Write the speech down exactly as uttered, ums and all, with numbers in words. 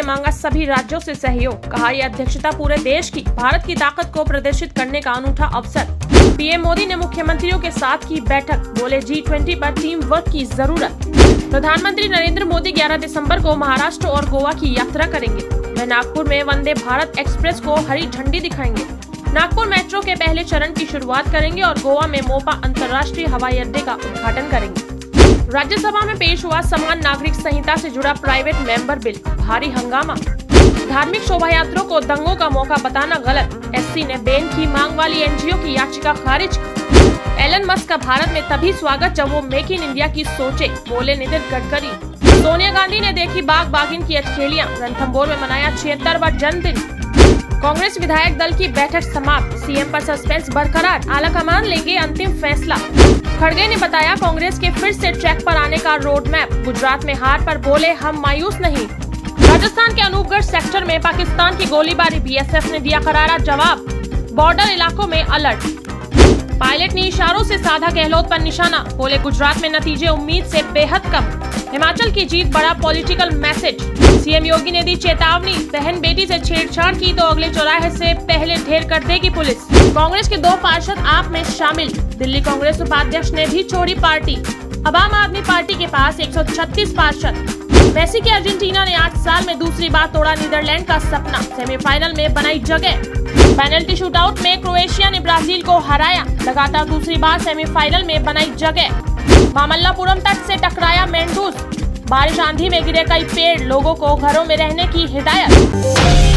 मांगा सभी राज्यों से सहयोग। कहा यह अध्यक्षता पूरे देश की भारत की ताकत को प्रदर्शित करने का अनूठा अवसर। पीएम मोदी ने मुख्यमंत्रियों के साथ की बैठक, बोले जी ट्वेंटी पर टीम वर्क की जरूरत। प्रधानमंत्री नरेंद्र मोदी ग्यारह दिसंबर को महाराष्ट्र और गोवा की यात्रा करेंगे। वे नागपुर में वंदे भारत एक्सप्रेस को हरी झंडी दिखाएंगे। नागपुर मेट्रो के पहले चरण की शुरुआत करेंगे और गोवा में मोपा अंतर्राष्ट्रीय हवाई अड्डे का उद्घाटन करेंगे। राज्यसभा में पेश हुआ समान नागरिक संहिता से जुड़ा प्राइवेट मेंबर बिल, भारी हंगामा। धार्मिक शोभा यात्रियों को दंगों का मौका बताना गलत, एससी ने बेन की मांग वाली एनजीओ की याचिका खारिज की। एलन मस्क का भारत में तभी स्वागत जब वो मेक इन इंडिया की सोचे, बोले नितिन गडकरी। सोनिया गांधी ने देखी बाग बागिन की अटखेलियां, रणथंभौर में मनाया छिहत्तरवां जन्मदिन। कांग्रेस विधायक दल की बैठक समाप्त, सीएम पर सस्पेंस बरकरार, आलाकमान लेंगे अंतिम फैसला। खड़गे ने बताया कांग्रेस के फिर से ट्रैक पर आने का रोड मैप। गुजरात में हार पर बोले हम मायूस नहीं। राजस्थान के अनूपगढ़ सेक्टर में पाकिस्तान की गोलीबारी, बीएसएफ ने दिया करारा जवाब। बॉर्डर इलाकों में अलर्ट। पायलट ने इशारों से साधा गहलोत पर निशाना, बोले गुजरात में नतीजे उम्मीद से बेहद कम। हिमाचल की जीत बड़ा पॉलिटिकल मैसेज। सीएम योगी ने दी चेतावनी, बहन बेटी से छेड़छाड़ की तो अगले चौराहे से पहले ढेर कर देगी पुलिस। कांग्रेस के दो पार्षद आप में शामिल, दिल्ली कांग्रेस उपाध्यक्ष ने भी छोड़ी पार्टी। अब आम आदमी पार्टी के पास एक सौ छत्तीस पार्षद। मेसी के अर्जेंटीना ने आठ साल में दूसरी बार तोड़ा नीदरलैंड का सपना, सेमीफाइनल में बनाई जगह। पेनल्टी शूटआउट में क्रोएशिया ने ब्राजील को हराया, लगातार दूसरी बार सेमीफाइनल में बनाई जगह। मामल्लापुरम तट से टकराया मेंडूस, बारिश आंधी में गिरे कई पेड़, लोगों को घरों में रहने की हिदायत।